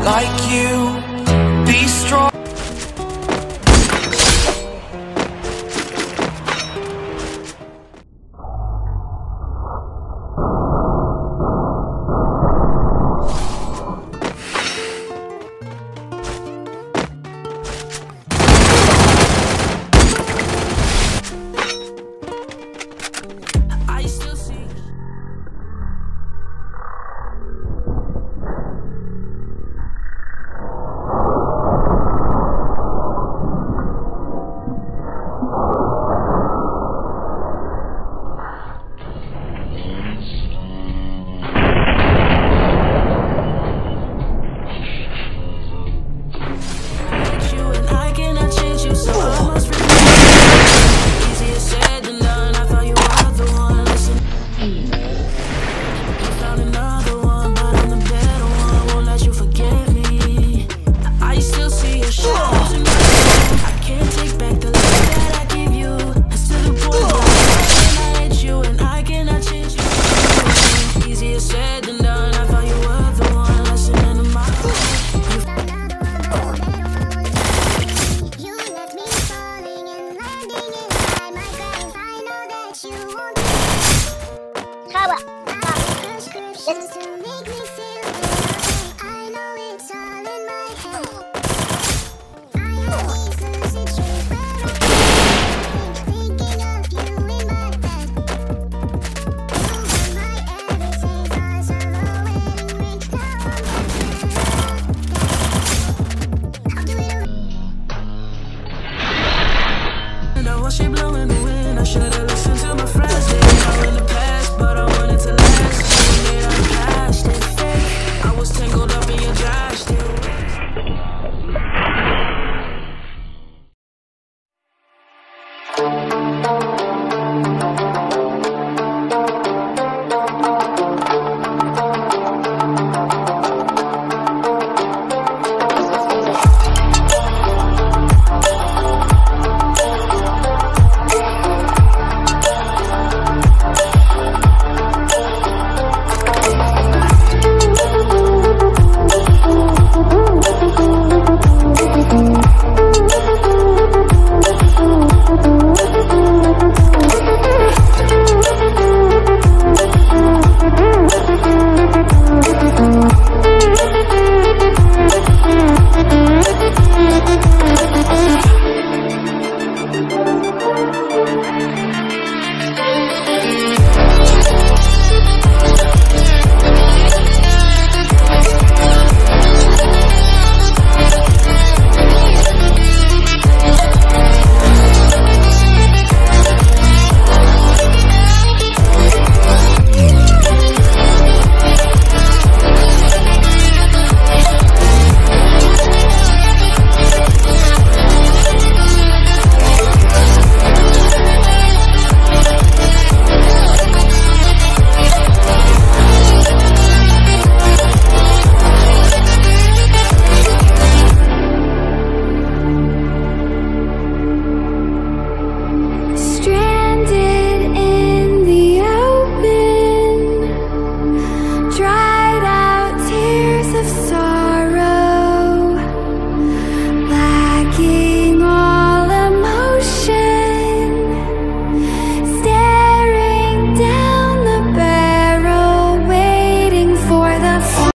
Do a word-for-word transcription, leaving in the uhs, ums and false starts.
like you. Be strong. She blowing the wind. I should've listened to my friends. They know in the past, but I wanted to last. You made out of plastic fake. I was tangled up in your drive still. Dried out tears of sorrow.